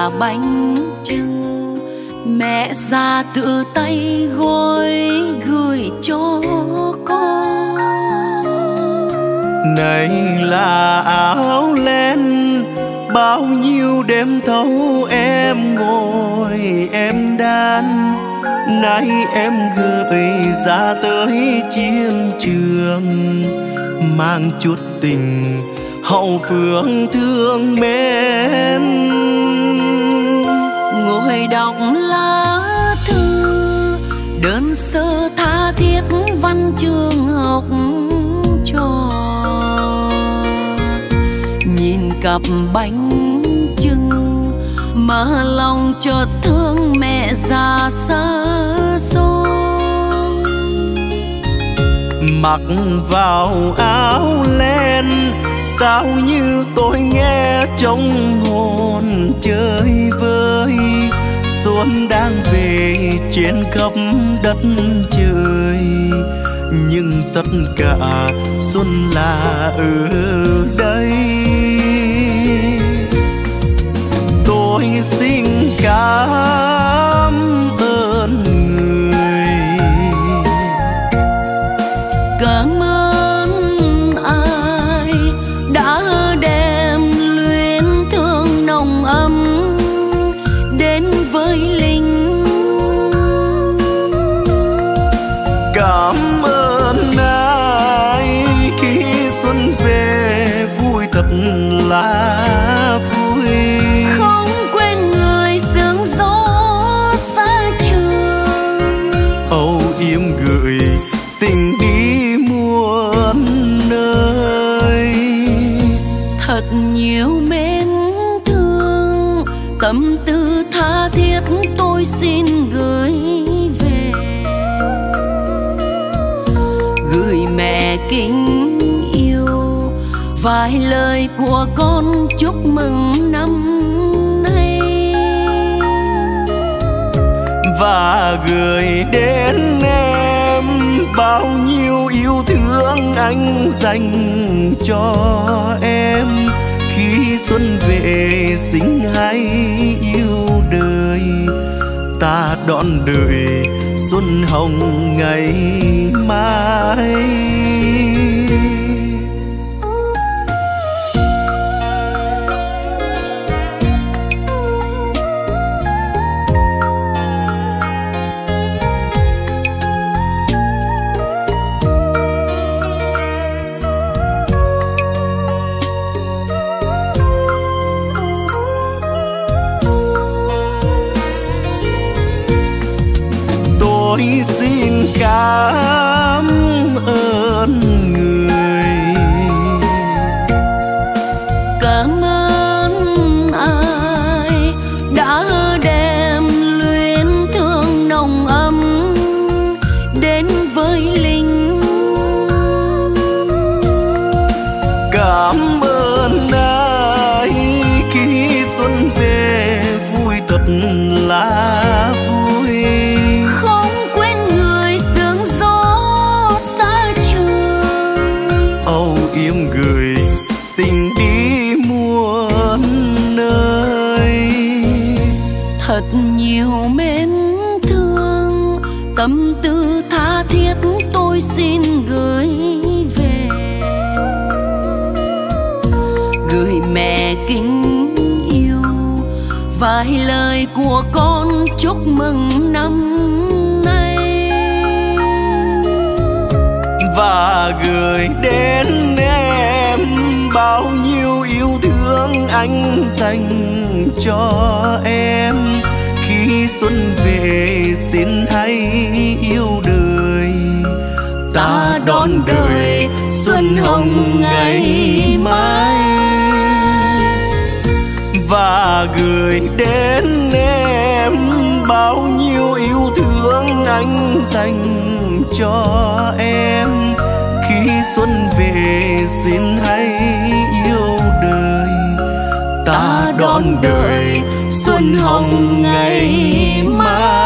và bánh chưng, mẹ già tự tay gói gửi cho con. Này là áo len bao nhiêu đêm thâu em ngồi em đan, nay em gửi ra tới chiến trường, mang chút tình hậu phương thương mến. Ngồi đọc lá thư đơn sơ tha thiết văn chương học trò, nhìn cặp bánh chưng mà lòng chợt thương mẹ già xa xôi. Mặc vào áo len sao như tôi nghe trong hồn chơi vơi, xuân đang về trên khắp đất trời, nhưng tất cả xuân là ở đây. Tôi xin cảm ơn người, cảm ơn ai đã đem luyến thương nồng ấm đến với Linh. Cảm ơn ai khi xuân về vui thật là vui, Không quên người sương gió xa trường, âu yếm gửi tình đi muôn nơi. thật nhiều mến thương, tâm tư tha thiết tôi xin gửi về, gửi mẹ kính yêu vài lời của con chúc mừng năm nay, Và gửi đến em bao nhiêu yêu thương anh dành cho em, khi xuân về sinh hay yêu đời, ta đón đợi xuân hồng ngày mai. Tôi xin cảm ơn người, cảm ơn ai đã đem luyến thương nồng ấm đến với Linh. cảm ơn ai khi xuân về vui thật là vui, Không quên người sương gió xa trường, âu yếm gửi tình đi muôn nơi. thật nhiều mến thương, tâm tư tha thiết tôi xin gửi về, gửi mẹ kính yêu vài lời của con chúc mừng năm nay, Và gửi đến em bao nhiêu yêu thương anh dành cho em, khi xuân về xin hãy yêu đời, ta đón đợi xuân hồng ngày mai. Và gửi đến em bao nhiêu yêu thương anh dành cho em, khi xuân về xin hãy yêu đời, ta đón đợi xuân hồng ngày mai.